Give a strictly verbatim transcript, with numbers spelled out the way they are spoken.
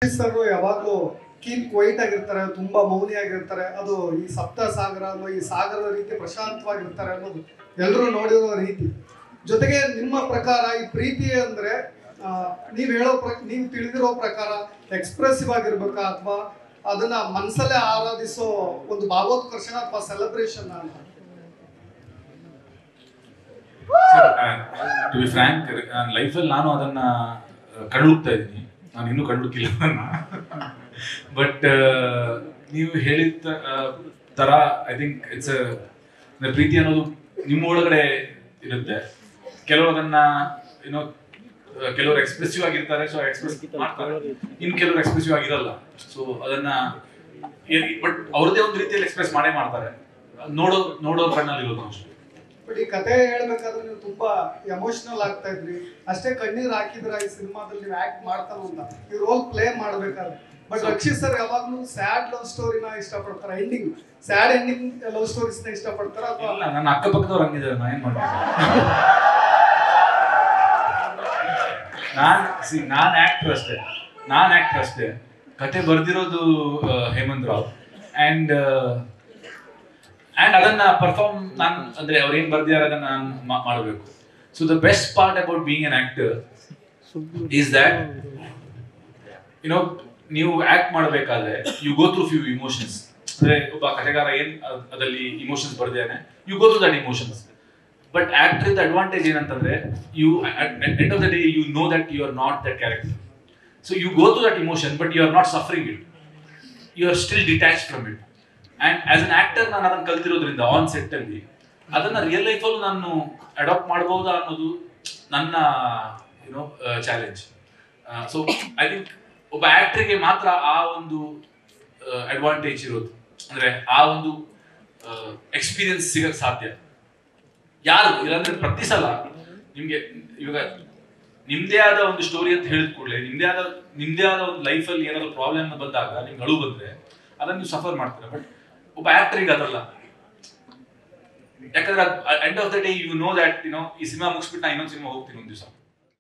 Rakshit sir ಯಾವಾಗಲೂ keep quiet ಆಗಿರ್ತಾರೆ, ತುಂಬಾ ಮೌನಿಯಾಗಿರ್ತಾರೆ. ಅದು ಈ ಸಪ್ತ ಸಾಗರ ಅನ್ನೋ ಈ ಸಾಗರದ ರೀತಿ ಪ್ರಶಾಂತವಾಗಿರ್ತಾರೆ ಅನ್ನೋದು ಎಲ್ಲರೂ ನೋಡಿರೋ ರೀತಿ. ಜೊತೆಗೆ ನಿಮ್ಮ ಪ್ರಕಾರ ಈ ಪ್ರೀತಿ ಅಂದ್ರೆ ನೀವ್ ಹೇಳೋ ಪ್ರ ನೀವು ತಿಳಿದಿರೋ ಪ್ರಕಾರ ಎಕ್ಸ್ಪ್ರೆಸಿವ್ ಆಗಿರ್ಬೇಕಾ ಅಥವಾ ಅದನ್ನ ಮನಸ್ಸಲ್ಲೇ ಆರಾಧಿಸೋ ಒಂದು ಭಾವೋತ್ಕರ್ಷಣ ಅಥವಾ ಸೆಲೆಬ್ರೇಷನ್ ಅಂತ? ಟು ಬಿ ಫ್ರಾಂಕ್, ಲೈಫಲ್ಲಿ ನಾನು ಅದನ್ನ ಕಂಡುಹುಡುಕ್ತಾ ಇದ್ದೀನಿ. ನಾನು ಇನ್ನೂ ಕಂಡುಹುಡುಕಿಲ್ಲ ಅದನ್ನ. ಬಟ್ ನೀವು ಹೇಳಿದ ತರ ಐ ಥಿಂಕ್ ಇಟ್ಸ್ ಪ್ರೀತಿ ಅನ್ನೋದು ನಿಮ್ಮ ಒಳಗಡೆ ಇರುತ್ತೆ. ಕೆಲವರು ಅದನ್ನ ಏನೋ ಕೆಲವರು ಎಕ್ಸ್ಪ್ರೆಸಿವ್ ಆಗಿರ್ತಾರೆ, ಸೊ ಎಕ್ಸ್ಪ್ರೆಸ್ ಮಾಡ್ತಾರೆ. ಇನ್ ಕೆಲವರು ಎಕ್ಸ್ಪ್ರೆಸಿವ್ ಆಗಿರಲ್ಲ, ಸೊ ಅದನ್ನ ಬಟ್ ಅವ್ರದೇ ಒಂದು ರೀತಿಯಲ್ಲಿ ಎಕ್ಸ್ಪ್ರೆಸ್ ಮಾಡೇ ಮಾಡ್ತಾರೆ. ನೋಡೋ ನೋಡೋ ಕಣ್ಣಲ್ಲಿ ಇರೋದು ಅಷ್ಟೇ. ಬಟ್ ಈ ಕತೆ ಹೇಳ್ಬೇಕಾದ್ರೆ ನೀವು ತುಂಬಾ ಎಮೋಷನಲ್ ಆಗ್ತಾ ಇದ್ರಿ, ಅಷ್ಟೇ ಕಣ್ಣೀರ್ ಹಾಕಿದ್ರ ಈ ಸಿನಿಮಾದಲ್ಲಿ ನೀವು ಆಕ್ಟ್ ಮಾಡ್ತಾನ ಅಂತ ಈ ರೋಲ್ ಪ್ಲೇ ಮಾಡ್ಬೇಕಾದ್ರೆ. ಬಟ್ ರಕ್ಷಿತ್ ಸರ್ ಯಾವಾಗ್ಲೂ ಸ್ಯಾಡ್ ಲವ್ ಸ್ಟೋರಿನ ಇಷ್ಟಪಡ್ತಾರ, ending sad ending love stories ನ ಇಷ್ಟಪಡ್ತಾರ ಅಥವಾ? ಇಲ್ಲ, ನನ್ನ ಅಕ್ಕಪಕ್ಕದವ್ರು ಹಂಗಿದ್ದಾರೆ, ನಾ ಏನ್ ಮಾಡ್ತೀನಿ. ನಾನ್ ಸಿ ನಾನ್ ಆಕ್ಟರ್ ಅಷ್ಟೇ ನಾನ್ ಆಕ್ಟರ್ ಅಷ್ಟೇ ಕತೆ ಬರ್ದಿರೋದು ಹೇಮಂತ್ ರಾವ್. ಅಂಡ್ ಅಂಡ್ ಅದನ್ನ ಪರ್ಫಾರ್ಮ್ ನಾನು ಅಂದ್ರೆ ಅವ್ರು ಏನ್ ಬರ್ದಿದ್ದಾರೆ ಅದನ್ನ ನಾನು ಮಾಡಬೇಕು. So the best part about being an actor is that you know ನೀವು ಆಕ್ಟ್ ಮಾಡಬೇಕಾದ್ರೆ you go through few emotions. ಅಂದ್ರೆ ಒಬ್ಬ ಕಥೆಗಾರ ಏನ್ ಅದರಲ್ಲಿ ಇಮೋಷನ್ಸ್ ಬರ್ದಿದ್ದಾನೆ, you go through that emotions. But actor the advantage ಏನಂತಂದ್ರೆ you end of the day you know that you are not that character. So you go through that emotion but you are not suffering it, you are still detach from it. And as an actor ನಾನು ಅದನ್ನ ಕಲ್ತಿರೋದ್ರಿಂದ on set ಅಲ್ಲಿ ಅದನ್ನ real ಲೈಫಲ್ಲೂ ನಾನು adapt ಮಾಡಬಹುದಾ ಅನ್ನೋದು ನನ್ನ you know challenge. So I think ಒಬ್ಬ ಆಕ್ಟರ್ಗೆ ಮಾತ್ರ ಆ ಒಂದು ಅಡ್ವಾಂಟೇಜ್ ಇರೋದು, ಅಂದ್ರೆ ಆ ಒಂದು ಎಕ್ಸ್ಪೀರಿಯನ್ಸ್ ಸಿಗಕ್ ಸಾಧ್ಯ. ಯಾರು ಇಲ್ಲಾಂದ್ರೆ ಪ್ರತಿ ಸಲ ನಿಮ್ಗೆ ಇವಾಗ ನಿಮ್ದೇ ಆದ ಒಂದು ಸ್ಟೋರಿ ಅಂತ ಹೇಳಿದ ಕೂಡಲೇ ನಿಮ್ದೇ ಆದ ನಿಮ್ದೇ ಆದ ಒಂದು ಲೈಫಲ್ಲಿ ಏನಾದ್ರು ಪ್ರಾಬ್ಲಮ್ ಬಂದಾಗ ನಿಮ್ಗೆ ಅಳು ಬಂದ್ರೆ ಅದನ್ನ ನೀವು ಸಫರ್ ಮಾಡ್ತೀರಾ. ಬಟ್ ಒಬ್ಬ ಆಕ್ಟರ್ಗೆ ಅದಲ್ಲ, ಯಾಕಂದ್ರೆ end of the day you know that you know ಈ ಸಿನಿಮಾ ಮುಗಿಸ್ಬಿಟ್ಟು ನಾ ಇನ್ನೊಂದು ಸಿನಿಮಾ ಹೋಗ್ತೀನಿ ಒಂದು ದಿವಸ.